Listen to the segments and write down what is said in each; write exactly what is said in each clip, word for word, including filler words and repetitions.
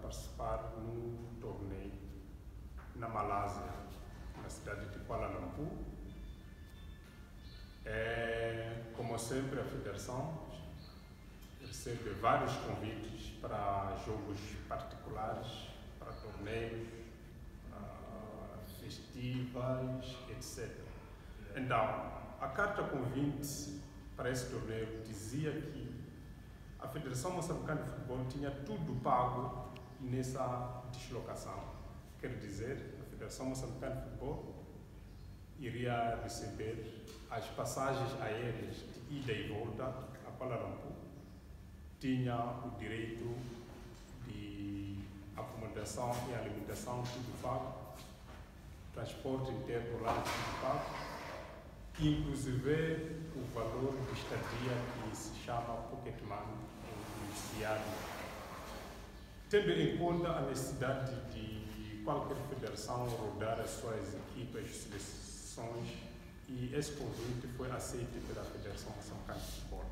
participar num torneio na Malásia, na cidade de Kuala Lumpur. É, como sempre, a Federação recebe vários convites para jogos particulares, para torneios, para festivais, etcétera. Então, a carta convite para esse torneio dizia que a Federação Moçambicana de Futebol tinha tudo pago nessa deslocação. Quer dizer, a Federação Moçambicana de Futebol iria receber as passagens aéreas de ida e volta a Kuala Lumpur, tinha o direito de acomodação e alimentação tudo pago, transporte interno lá tudo pago, inclusive o valor de estadia que se chama Pocket Money iniciado. Tendo em conta a necessidade de qualquer federação rodar as suas equipas, seleções, e esse convite foi aceito pela Federação Moçambicana de Futebol,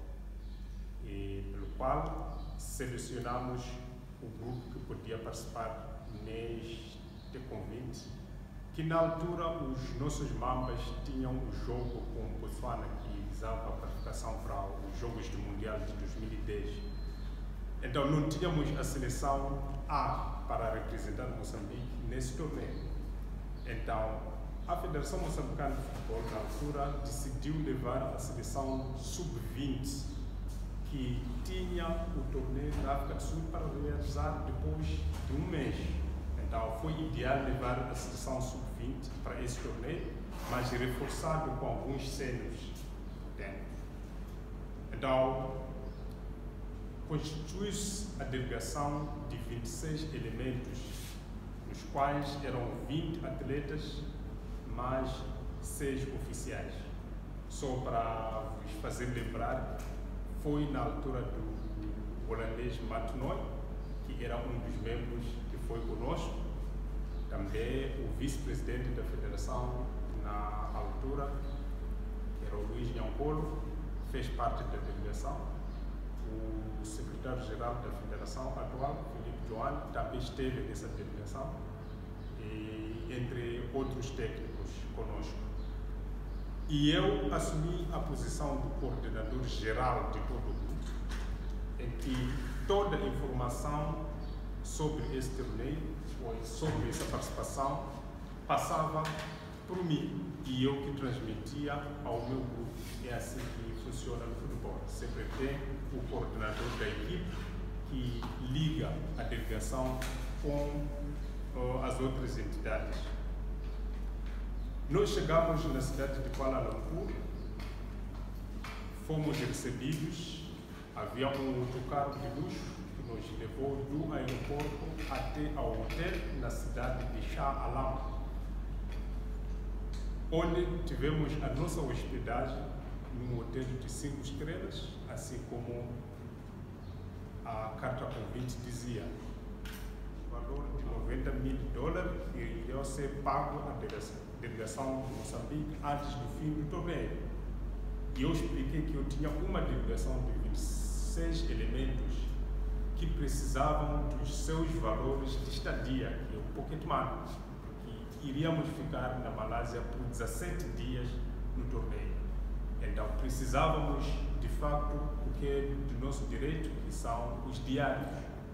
e pelo qual selecionamos o grupo que podia participar neste convite, que na altura os nossos mambas tinham um jogo com o Botswana que visava a qualificação para os Jogos do Mundial de dois mil e dez. Então não tínhamos a seleção A para representar Moçambique nesse torneio. Então a Federação Moçambicana de Futebol, na altura, decidiu levar a seleção sub vinte, que tinha o torneio na África do Sul, para realizar depois de um mês. Então foi ideal levar a seleção sub vinte para esse torneio, mas reforçado com alguns sêniores dentro. Então constitui-se a delegação de vinte e seis elementos, nos quais eram vinte atletas, mais seis oficiais. Só para vos fazer lembrar, foi na altura do holandês Matt Noy, que era um dos membros que foi conosco, também o vice-presidente da federação na altura, que era o Luiz Nhankolo, fez parte da delegação. O secretário-geral da federação atual, Felipe Joan, também esteve nessa delegação, e, entre outros técnicos conosco. E eu assumi a posição do coordenador geral de todo o grupo, em que toda a informação sobre esse torneio, ou sobre essa participação, passava por mim e eu que transmitia ao meu grupo. É assim que funciona no futebol. Sempre tem o coordenador da equipe que liga a delegação com uh, as outras entidades. Nós chegamos na cidade de Kuala Lumpur, fomos recebidos, havia um autocarro de luxo que nos levou do aeroporto até ao hotel na cidade de Shah Alam, onde tivemos a nossa hospedagem num hotel de cinco estrelas, assim como a carta convite dizia. O valor de noventa mil dólares iria ser pago à delegação de Moçambique antes do fim do torneio. E eu expliquei que eu tinha uma delegação de vinte e seis elementos que precisavam dos seus valores de estadia, que é o Pocket Money, que iríamos ficar na Malásia por dezessete dias no torneio. Então precisávamos, de facto, o que é do nosso direito, que são os diários.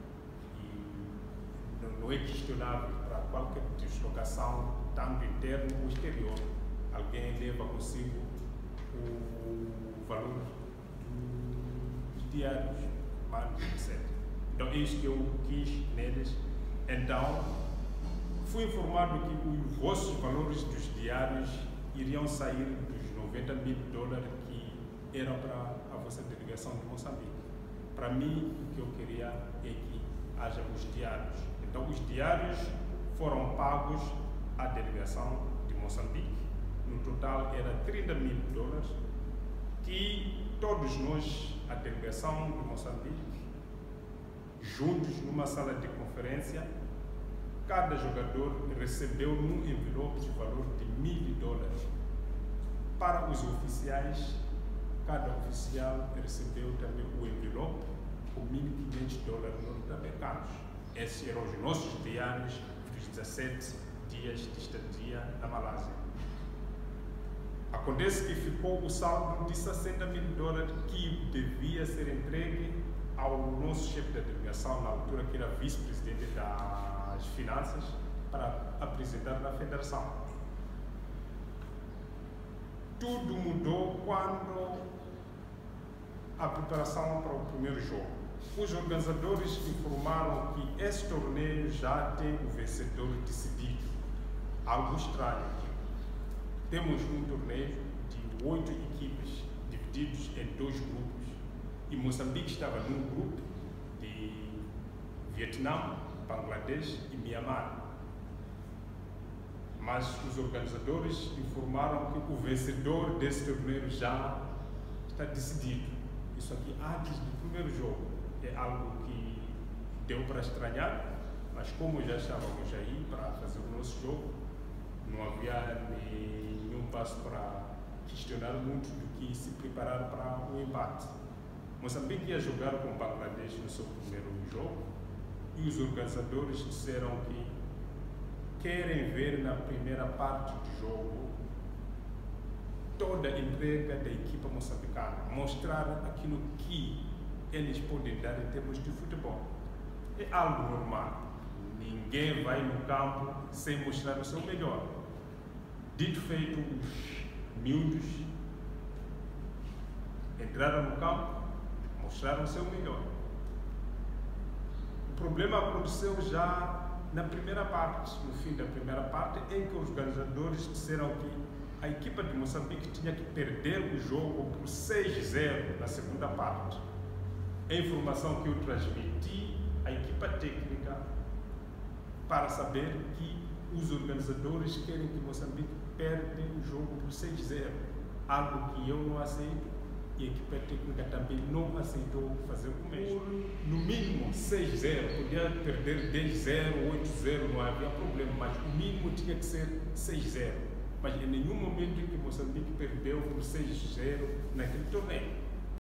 E não é questionável para qualquer deslocação, tanto interno ou exterior. Alguém leva consigo o valor dos diários, etcétera. Então é isso que eu quis neles. Então fui informado que os vossos valores dos diários iriam sair dos noventa mil dólares que eram para a vossa delegação de Moçambique. Para mim, o que eu queria é que haja os diários. Então, os diários foram pagos à delegação de Moçambique. No total, era trinta mil dólares, que todos nós, a delegação de Moçambique, juntos numa sala de conferência, cada jogador recebeu num envelope de valor de mil dólares. Para os oficiais, cada oficial recebeu também o envelope com mil e quinhentos dólares norte-americanos. Esses eram os nossos diários dos dezassete dias de estadia na Malásia. Acontece que ficou o saldo de sessenta mil dólares que devia ser entregue ao nosso chefe da delegação, na altura que era vice-presidente das finanças, para apresentar na federação. Tudo mudou quando a preparação para o primeiro jogo. Os organizadores informaram que esse torneio já tem o vencedor decidido. Algo estranho aqui. Temos um torneio de oito equipes divididos em dois grupos. E Moçambique estava num grupo de Vietnã, Bangladesh e Mianmar. Mas os organizadores informaram que o vencedor desse torneio já está decidido. Isso aqui antes do primeiro jogo. É algo que deu para estranhar, mas como já estávamos aí para fazer o nosso jogo, não havia nenhum passo para questionar muito do que se preparar para o empate. Moçambique ia jogar com Bangladesh no seu primeiro jogo e os organizadores disseram que querem ver na primeira parte do jogo toda a entrega da equipa moçambicana, mostrar aquilo que eles podem dar em termos de futebol. É algo normal. Ninguém vai no campo sem mostrar o seu melhor. Dito feito, os miúdos entraram no campo, mostraram o seu melhor. O problema aconteceu já na primeira parte, no fim da primeira parte, em que os organizadores disseram que a equipa de Moçambique tinha que perder o jogo por seis a zero na segunda parte. A informação que eu transmiti à equipa técnica para saber que os organizadores querem que Moçambique perca o jogo por seis a zero, algo que eu não aceito e a equipa técnica também não aceitou fazer o mesmo. No mínimo seis a zero, podia perder dez a zero, oito a zero, não havia problema, mas o mínimo tinha que ser seis a zero. Mas em nenhum momento em que Moçambique perdeu por seis a zero naquele torneio.